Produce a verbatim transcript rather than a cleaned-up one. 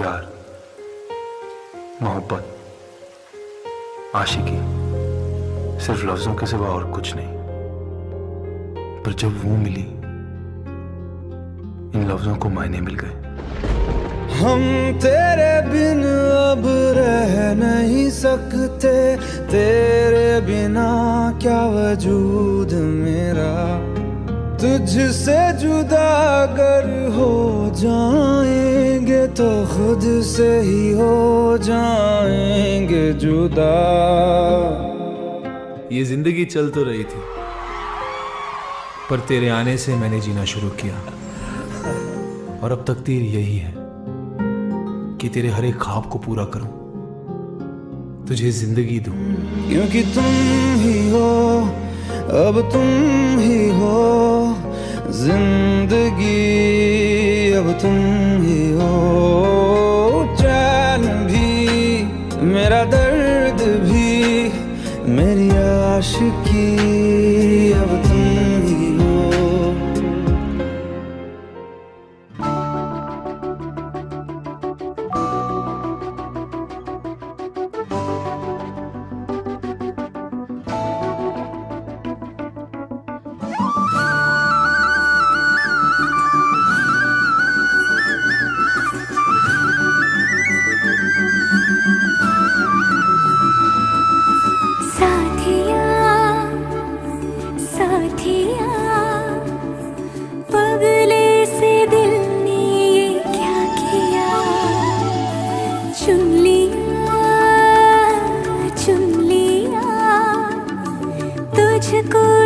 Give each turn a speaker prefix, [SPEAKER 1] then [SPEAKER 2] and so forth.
[SPEAKER 1] प्यार, मोहब्बत, आशिकी सिर्फ लफ्जों के सिवा और कुछ नहीं। पर जब वो मिली, इन लफ्जों को मायने मिल गए।
[SPEAKER 2] हम तेरे बिन अब रह नहीं सकते, तेरे बिना क्या वजूद मेरा। तुझसे जुदा अगर हो जाएंगे तो खुद से ही हो जाएंगे जुदा।
[SPEAKER 3] ये जिंदगी चल तो रही थी, पर तेरे आने से मैंने जीना शुरू किया। और अब तकदीर यही है कि तेरे हर एक ख्वाब को पूरा करूं, तुझे जिंदगी दूं।
[SPEAKER 2] क्योंकि तुम ही हो, अब तुम ही हो जिंदगी, अब तुम ही हो। चैन भी, मेरा दर्द भी, मेरी आशिकी, अब तुम ही हो।
[SPEAKER 4] तुझको